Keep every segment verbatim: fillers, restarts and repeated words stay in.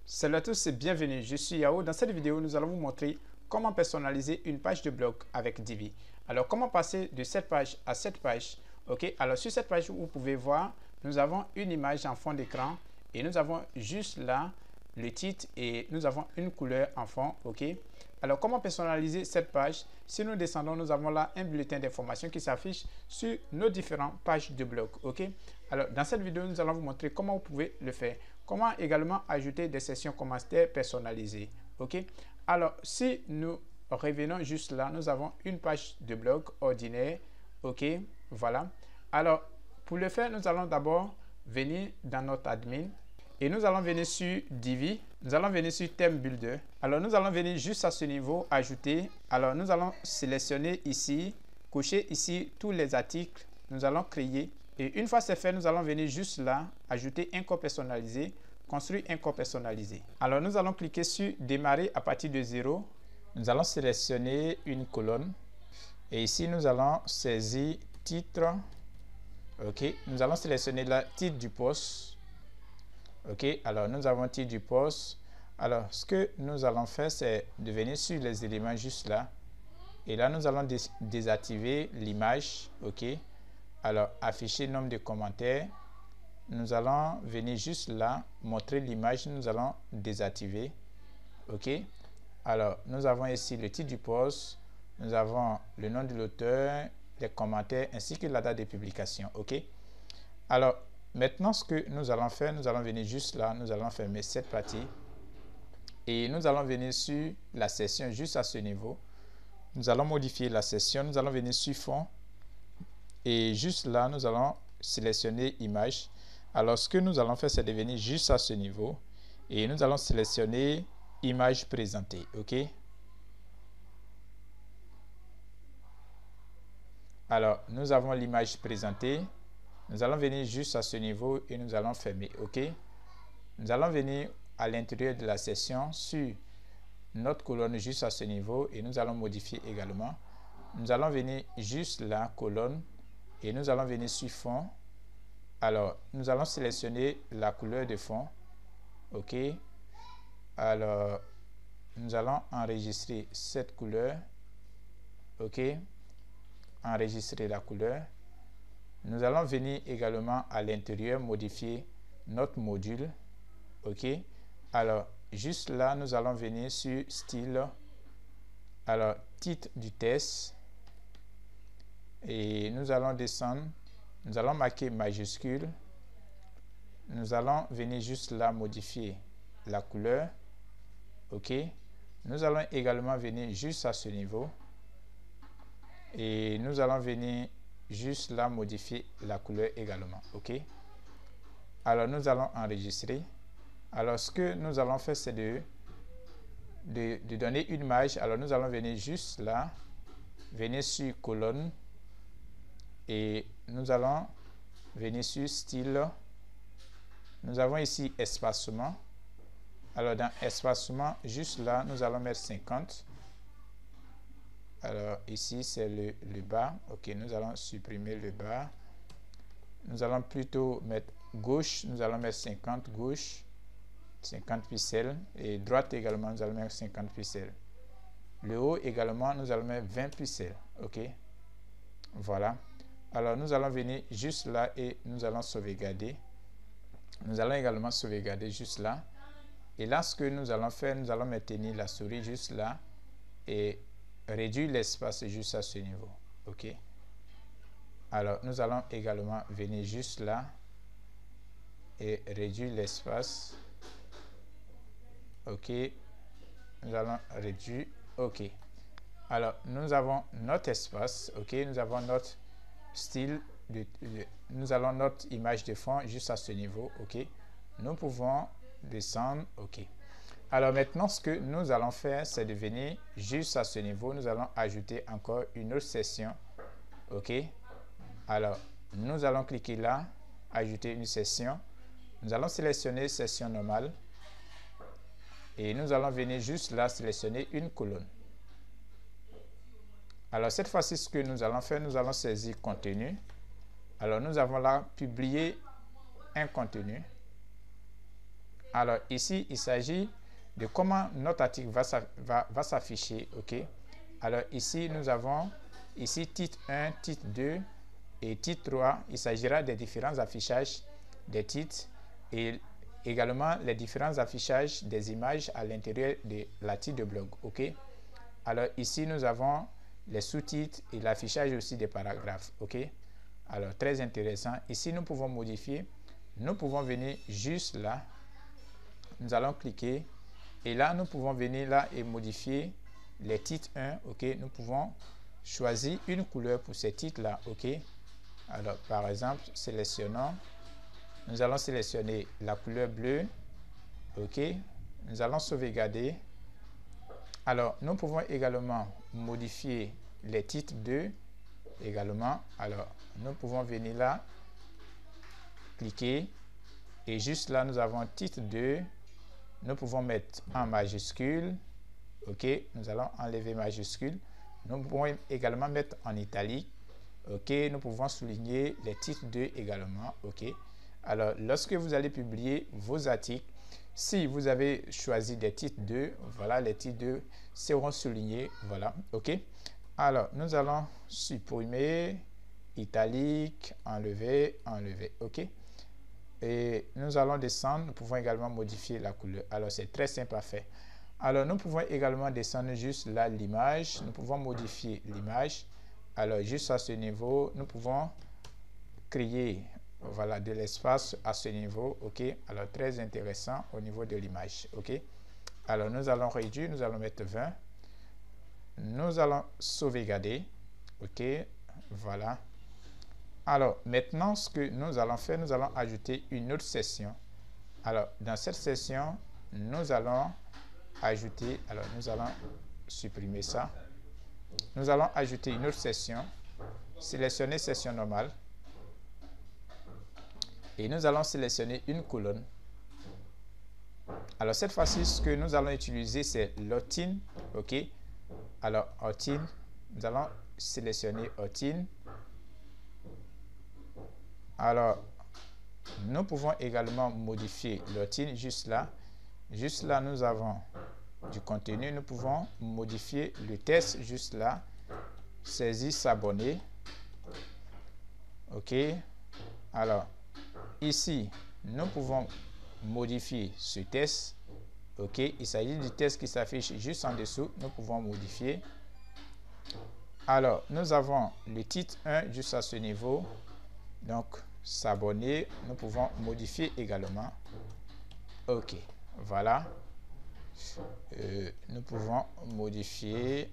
Salut à tous et bienvenue, je suis Yao. Dans cette vidéo, nous allons vous montrer comment personnaliser une page de blog avec Divi. Alors, comment passer de cette page à cette page? Ok, alors sur cette page, vous pouvez voir, nous avons une image en fond d'écran et nous avons juste là le titre et nous avons une couleur en fond. Ok, alors comment personnaliser cette page? Si nous descendons, nous avons là un bulletin d'information qui s'affiche sur nos différentes pages de blog. Ok, alors dans cette vidéo, nous allons vous montrer comment vous pouvez le faire. Comment également ajouter des sections commentaires personnalisées. Ok, alors si nous revenons juste là, nous avons une page de blog ordinaire. Ok, voilà. Alors pour le faire, nous allons d'abord venir dans notre admin et nous allons venir sur Divi. Nous allons venir sur Theme Builder. Alors nous allons venir juste à ce niveau, ajouter. Alors nous allons sélectionner ici, cocher ici tous les articles. Nous allons créer. Et une fois c'est fait, nous allons venir juste là, ajouter un code personnalisé, construire un code personnalisé. Alors nous allons cliquer sur démarrer à partir de zéro. Nous allons sélectionner une colonne. Et ici nous allons saisir titre. Ok, nous allons sélectionner le titre du poste. Ok, alors nous avons titre du poste. Alors ce que nous allons faire, c'est de venir sur les éléments juste là. Et là nous allons dés désactiver l'image. Ok, alors afficher nombre de commentaires. Nous allons venir juste là, montrer l'image, nous allons désactiver. Ok, alors nous avons ici le titre du post, nous avons le nom de l'auteur, les commentaires ainsi que la date de publication. Ok, alors maintenant ce que nous allons faire, nous allons venir juste là, nous allons fermer cette partie et nous allons venir sur la section juste à ce niveau. Nous allons modifier la section, nous allons venir sur fond et juste là nous allons sélectionner image. Alors ce que nous allons faire, c'est de venir juste à ce niveau et nous allons sélectionner image présentée. Ok, alors nous avons l'image présentée, nous allons venir juste à ce niveau et nous allons fermer. Ok, nous allons venir à l'intérieur de la section sur notre colonne juste à ce niveau et nous allons modifier également. Nous allons venir juste là, colonne, et nous allons venir sur fond. Alors, nous allons sélectionner la couleur de fond. Ok. Alors, nous allons enregistrer cette couleur. Ok. Enregistrer la couleur. Nous allons venir également à l'intérieur modifier notre module. Ok. Alors, juste là, nous allons venir sur style. Alors, titre du test. Et nous allons descendre. Nous allons marquer majuscule. Nous allons venir juste là modifier la couleur. Ok. Nous allons également venir juste à ce niveau. Et nous allons venir juste là modifier la couleur également. Ok. Alors nous allons enregistrer. Alors ce que nous allons faire, c'est de, de, de donner une image. Alors nous allons venir juste là. Venir sur colonne. Et nous allons venir sur style. Nous avons ici espacement. Alors dans espacement, juste là, nous allons mettre cinquante. Alors ici, c'est le, le bas. Ok, nous allons supprimer le bas. Nous allons plutôt mettre gauche. Nous allons mettre cinquante gauche. cinquante pixels. Et droite également, nous allons mettre cinquante pixels. Le haut également, nous allons mettre vingt pixels. Ok. Voilà. Alors nous allons venir juste là et nous allons sauvegarder. Nous allons également sauvegarder juste là. Et là, ce que nous allons faire, nous allons maintenir la souris juste là et réduire l'espace juste à ce niveau. Ok. Alors, nous allons également venir juste là et réduire l'espace. Ok. Nous allons réduire. Ok. Alors, nous avons notre espace. Ok. Nous avons notre style. De, de, nous allons notre image de fond juste à ce niveau. Ok. Nous pouvons descendre. Ok. Alors maintenant, ce que nous allons faire, c'est de venir juste à ce niveau. Nous allons ajouter encore une autre session. Ok. Alors, nous allons cliquer là, ajouter une session. Nous allons sélectionner session normale. Et nous allons venir juste là, sélectionner une colonne. Alors, cette fois-ci, ce que nous allons faire, nous allons saisir contenu. Alors, nous avons là publié un contenu. Alors ici, il s'agit de comment notre article va, va, va s'afficher. OK. Alors ici, nous avons ici titre un, titre deux et titre trois. Il s'agira des différents affichages des titres et également les différents affichages des images à l'intérieur de l'article de blog. OK. Alors ici, nous avons les sous-titres et l'affichage aussi des paragraphes. OK. Alors, très intéressant. Ici, nous pouvons modifier. Nous pouvons venir juste là. Nous allons cliquer. Et là, nous pouvons venir là et modifier les titres un. OK. Nous pouvons choisir une couleur pour ces titres-là. OK. Alors, par exemple, sélectionnons. Nous allons sélectionner la couleur bleue. OK. Nous allons sauvegarder. Alors, nous pouvons également modifier les titres deux également. Alors, nous pouvons venir là, cliquer et juste là, nous avons titre deux. Nous pouvons mettre en majuscule. OK. Nous allons enlever majuscule. Nous pouvons également mettre en italique. OK. Nous pouvons souligner les titres deux également. OK. Alors, lorsque vous allez publier vos articles, si vous avez choisi des titres deux, voilà, les titres deux seront soulignés. Voilà, OK. Alors, nous allons supprimer, italique, enlever, enlever, OK. Et nous allons descendre, nous pouvons également modifier la couleur. Alors, c'est très simple à faire. Alors, nous pouvons également descendre juste là l'image. Nous pouvons modifier l'image. Alors, juste à ce niveau, nous pouvons créer voilà, de l'espace à ce niveau. OK. Alors, très intéressant au niveau de l'image. OK. Alors, nous allons réduire, nous allons mettre vingt. Nous allons sauvegarder. OK. Voilà. Alors, maintenant, ce que nous allons faire, nous allons ajouter une autre session. Alors, dans cette session, nous allons ajouter, alors nous allons supprimer ça. Nous allons ajouter une autre session. Sélectionner session normale. Et nous allons sélectionner une colonne. Alors, cette fois-ci, ce que nous allons utiliser, c'est l'opt-in. OK. Alors, opt-in, nous allons sélectionner opt-in. Alors, nous pouvons également modifier l'opt-in juste là. Juste là, nous avons du contenu. Nous pouvons modifier le texte juste là. Saisir, s'abonner. OK. Alors, ici, nous pouvons modifier ce texte. OK. Il s'agit du texte qui s'affiche juste en dessous. Nous pouvons modifier. Alors, nous avons le titre un juste à ce niveau. Donc, s'abonner, nous pouvons modifier également. OK. Voilà. Euh, nous pouvons modifier.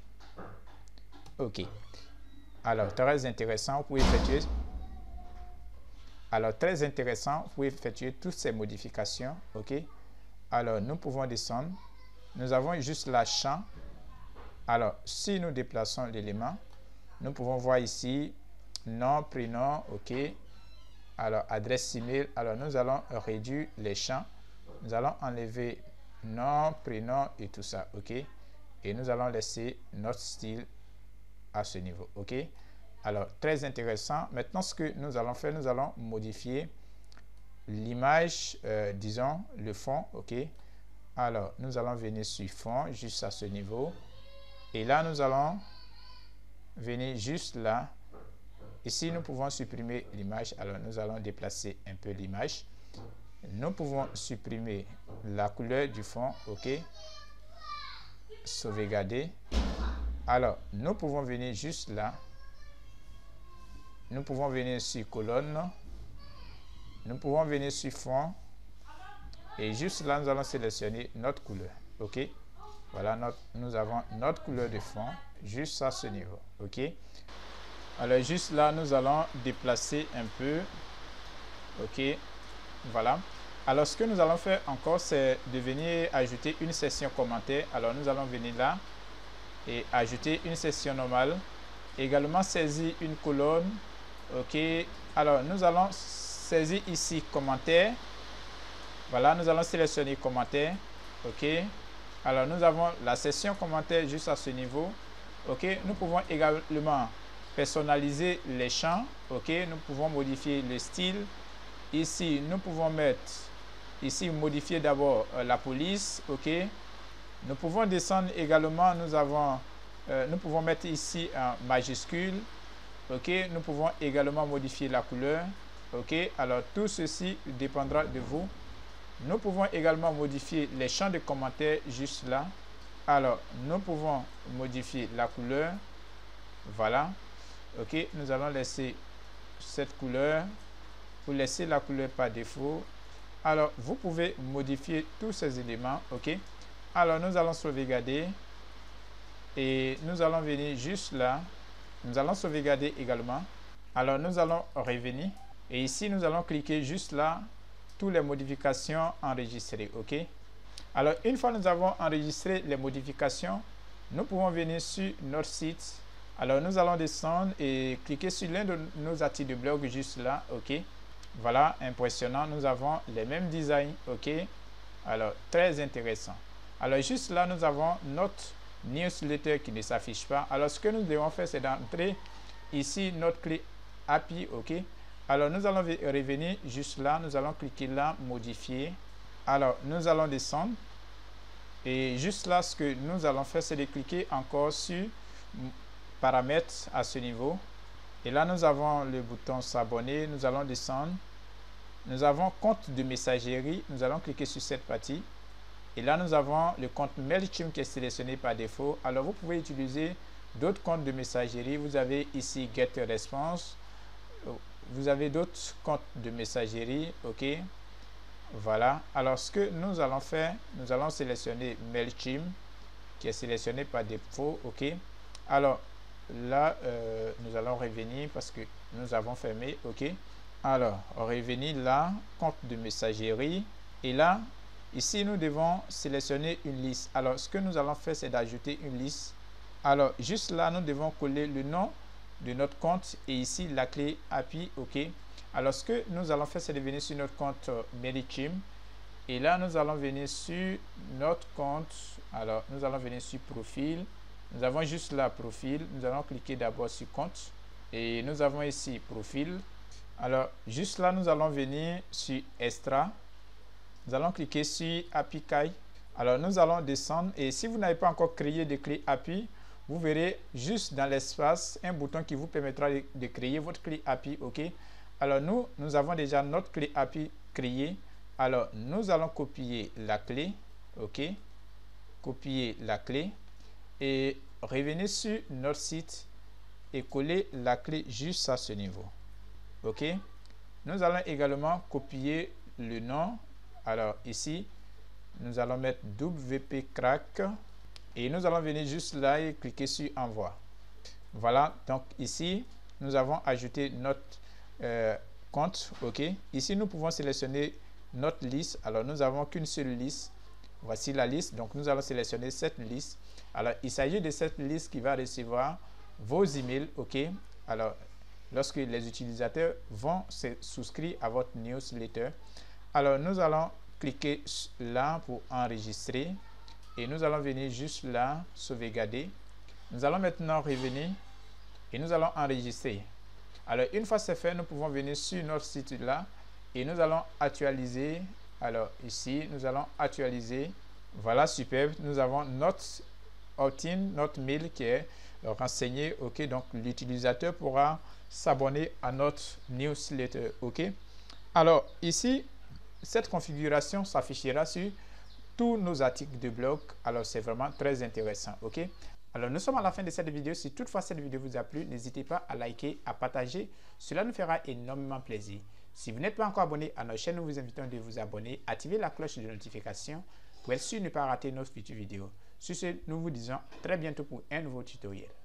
OK. Alors, très intéressant. Vous pouvez effectuer. Alors, très intéressant. Vous pouvez effectuer toutes ces modifications. OK. Alors, nous pouvons descendre. Nous avons juste la champ. Alors, si nous déplaçons l'élément, nous pouvons voir ici nom, prénom. OK. Alors, adresse email. Alors, nous allons réduire les champs. Nous allons enlever nom, prénom et tout ça. OK. Et nous allons laisser notre style à ce niveau. OK. Alors, très intéressant. Maintenant, ce que nous allons faire, nous allons modifier l'image, euh, disons, le fond. OK. Alors, nous allons venir sur fond, juste à ce niveau. Et là, nous allons venir juste là. Ici, nous pouvons supprimer l'image. Alors, nous allons déplacer un peu l'image. Nous pouvons supprimer la couleur du fond. OK. Sauvegarder. Alors, nous pouvons venir juste là. Nous pouvons venir sur colonne. Nous pouvons venir sur fond. Et juste là, nous allons sélectionner notre couleur. OK. Voilà, notre, nous avons notre couleur de fond juste à ce niveau. OK. Alors, juste là, nous allons déplacer un peu. OK. Voilà. Alors, ce que nous allons faire encore, c'est de venir ajouter une section commentaire. Alors, nous allons venir là et ajouter une section normale. Également, saisir une colonne. OK. Alors, nous allons saisir ici commentaire. Voilà, nous allons sélectionner commentaire. OK. Alors, nous avons la section commentaire juste à ce niveau. OK. Nous pouvons également personnaliser les champs. OK. Nous pouvons modifier le style. Ici, nous pouvons mettre ici modifier d'abord euh, la police. OK. Nous pouvons descendre également. Nous avons, euh, nous pouvons mettre ici un majuscule. OK. Nous pouvons également modifier la couleur. OK. Alors tout ceci dépendra de vous. Nous pouvons également modifier les champs de commentaires juste là. Alors nous pouvons modifier la couleur. Voilà. OK. Nous allons laisser cette couleur pour laisser la couleur par défaut. Alors vous pouvez modifier tous ces éléments. OK. Alors nous allons sauvegarder et nous allons venir juste là. Nous allons sauvegarder également. Alors nous allons revenir et ici nous allons cliquer juste là, toutes les modifications enregistrées. OK. Alors une fois nous avons enregistré les modifications, nous pouvons venir sur notre site. Alors nous allons descendre et cliquer sur l'un de nos articles de blog juste là. OK. Voilà, impressionnant. Nous avons les mêmes designs. OK. Alors très intéressant. Alors juste là nous avons notre newsletter qui ne s'affiche pas. Alors ce que nous devons faire, c'est d'entrer ici notre clé A P I. OK. Alors nous allons revenir juste là, nous allons cliquer là, modifier. Alors nous allons descendre et juste là ce que nous allons faire, c'est de cliquer encore sur paramètres à ce niveau et là nous avons le bouton s'abonner. Nous allons descendre, nous avons compte de messagerie, nous allons cliquer sur cette partie et là nous avons le compte MailChimp qui est sélectionné par défaut. Alors vous pouvez utiliser d'autres comptes de messagerie. Vous avez ici GetResponse, vous avez d'autres comptes de messagerie. OK. Voilà. Alors ce que nous allons faire, nous allons sélectionner MailChimp qui est sélectionné par défaut. OK. Alors là euh, nous allons revenir parce que nous avons fermé. OK. Alors revenir là, compte de messagerie et là ici nous devons sélectionner une liste. Alors ce que nous allons faire, c'est d'ajouter une liste. Alors juste là nous devons coller le nom de notre compte et ici la clé A P I. OK. Alors ce que nous allons faire, c'est de venir sur notre compte euh, MailChimp et là nous allons venir sur notre compte. Alors nous allons venir sur profil. Nous avons juste là profil. Nous allons cliquer d'abord sur compte et nous avons ici profil. Alors juste là nous allons venir sur extra. Nous allons cliquer sur A P I. Alors nous allons descendre et si vous n'avez pas encore créé de clé A P I, vous verrez juste dans l'espace un bouton qui vous permettra de, de créer votre clé A P I. OK. Alors nous, nous avons déjà notre clé A P I créée. Alors nous allons copier la clé. OK. Copier la clé et revenir sur notre site et coller la clé juste à ce niveau. OK. Nous allons également copier le nom. Alors ici, nous allons mettre W P Crack et nous allons venir juste là et cliquer sur envoi. Voilà, donc ici, nous avons ajouté notre euh, compte. OK. Ici, nous pouvons sélectionner notre liste. Alors, nous n'avons qu'une seule liste. Voici la liste. Donc, nous allons sélectionner cette liste. Alors, il s'agit de cette liste qui va recevoir vos emails. OK. Alors, lorsque les utilisateurs vont se souscrire à votre newsletter. Alors, nous allons cliquer là pour enregistrer et nous allons venir juste là, sauvegarder. Nous allons maintenant revenir et nous allons enregistrer. Alors, une fois c'est fait, nous pouvons venir sur notre site là et nous allons actualiser. Alors, ici, nous allons actualiser. Voilà, superbe. Nous avons notre opt-in, notre mail qui est renseigné. OK, donc l'utilisateur pourra s'abonner à notre newsletter. OK. Alors, ici, cette configuration s'affichera sur tous nos articles de blog. Alors, c'est vraiment très intéressant. OK. Alors, nous sommes à la fin de cette vidéo. Si toutefois cette vidéo vous a plu, n'hésitez pas à liker, à partager. Cela nous fera énormément plaisir. Si vous n'êtes pas encore abonné à notre chaîne, nous vous invitons de vous abonner, activer la cloche de notification pour être sûr de ne pas rater nos futures vidéos. Sur ce, nous vous disons à très bientôt pour un nouveau tutoriel.